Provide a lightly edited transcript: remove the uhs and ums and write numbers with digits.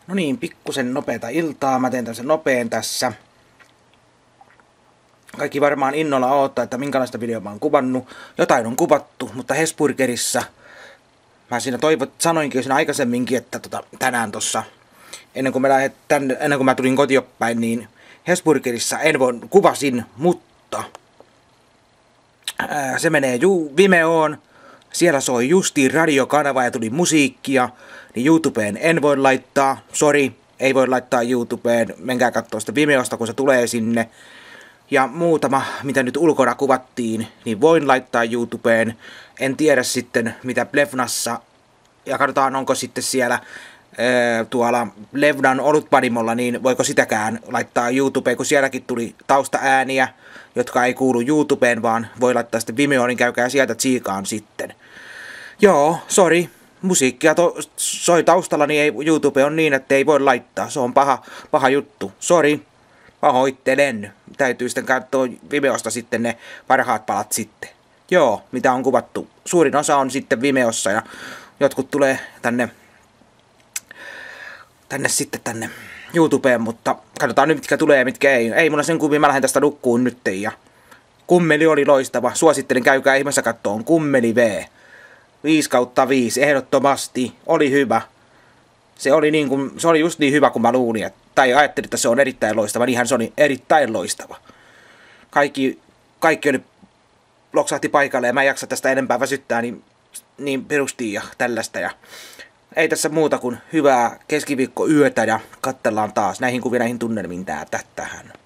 No niin, pikkusen nopeata iltaa. Mä teen tämmösen nopeen tässä. Kaikki varmaan innolla odottaa, että minkälaista videoa mä oon kuvannut. Jotain on kuvattu, mutta Hesburgerissa mä siinä sanoinkin jo siinä aikaisemminkin, että tänään tossa ennen kuin mä tulin kotiopäin, niin Hesburgerissa kuvasin, mutta se menee Vimeoon. Siellä soi justiin radiokanava ja tuli musiikkia, niin YouTubeen en voi laittaa. Sori, ei voi laittaa YouTubeen. Menkää kattoo sitä Vimeosta, kun se tulee sinne. Ja muutama, mitä nyt ulkona kuvattiin, niin voin laittaa YouTubeen. En tiedä sitten, mitä Plevnassa. Ja katsotaan, onko sitten siellä tuolla Levnan olutpanimolla, niin voiko sitäkään laittaa YouTubeen, kun sielläkin tuli taustaääniä, jotka ei kuulu YouTubeen, vaan voi laittaa sitten Vimeoon, niin käykää sieltä tsiikaan sitten. Joo, sori. Musiikkia soi taustalla, niin ei, YouTube on niin, että ei voi laittaa. Se on paha juttu. Sori. Pahoittelen. Täytyy sitten katsoa Vimeosta sitten ne parhaat palat sitten. Joo, mitä on kuvattu. Suurin osa on sitten Vimeossa ja jotkut tulee tänne YouTubeen, mutta katsotaan nyt mitkä tulee ja mitkä ei. Ei mulla sen kuvia, mä lähden tästä nukkuun nyt ja Kummeli oli loistava. Suosittelen, käykää ihmeessä kattoon. Kummeli V. 5/5, ehdottomasti. Oli hyvä. Se oli just niin hyvä kuin mä luulin. Tai ajattelin, että se on erittäin loistava. Niinhän se oli erittäin loistava. Kaikki oli loksahti paikalle ja mä en jaksa tästä enempää väsyttää, niin perustiin ja tällaista. Ja ei tässä muuta kuin hyvää keskiviikkoyötä ja katsellaan taas näihin tunnelmiin tähän.